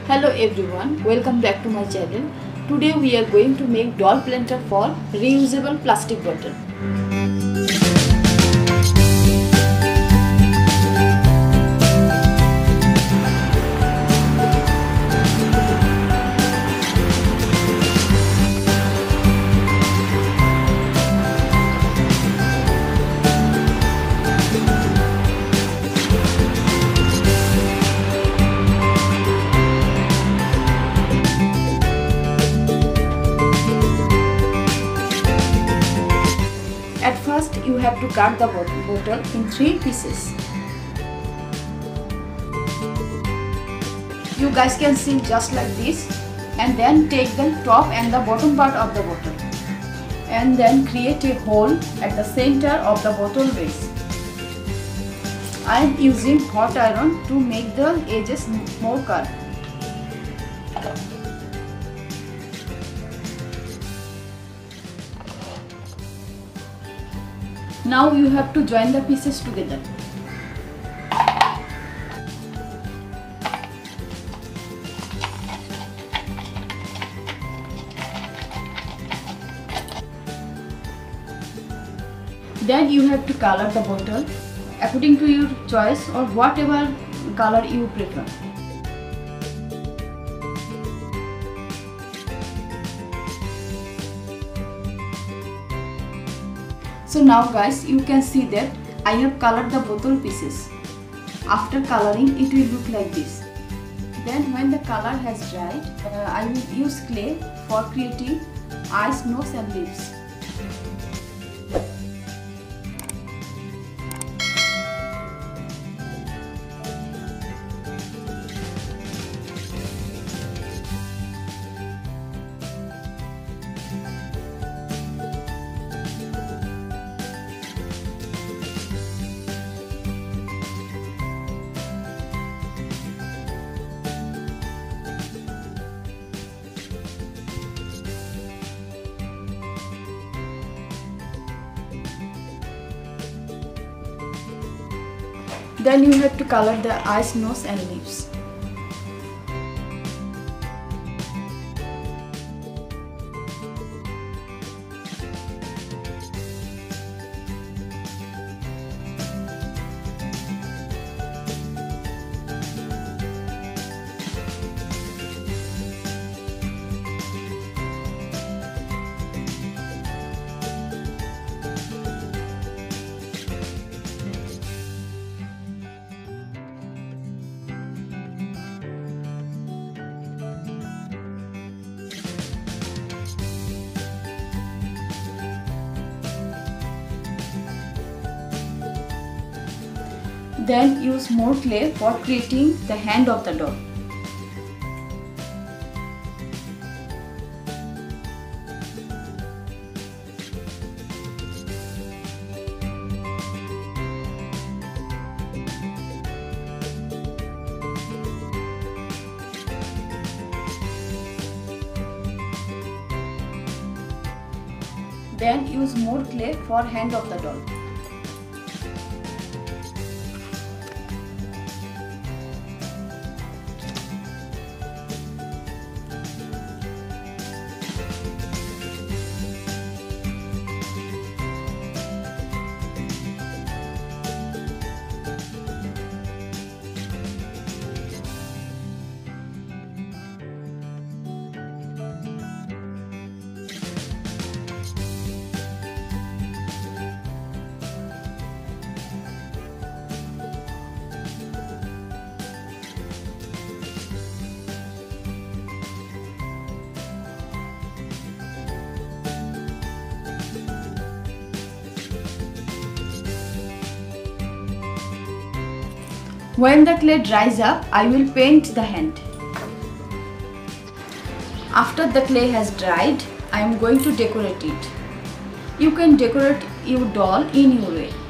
Hello everyone, welcome back to my channel. Today we are going to make doll planter for reusable plastic bottle. At first, you have to cut the bottle in 3 pieces. You guys can see just like this, and then take the top and the bottom part of the bottle and then create a hole at the center of the bottle base. I am using hot iron to make the edges more curved. Now you have to join the pieces together. Then you have to color the bottle according to your choice or whatever color you prefer. So now guys, you can see that I have colored the bottle pieces. After coloring, it will look like this. Then when the color has dried, I will use clay for creating eyes, nose and lips. Then you have to color the eyes, nose and lips. Then use more clay for creating the hand of the doll. Then use more clay for hand of the doll. When the clay dries up, I will paint the hand. After the clay has dried, I am going to decorate it. You can decorate your doll in your way.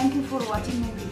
Thank you for watching my video.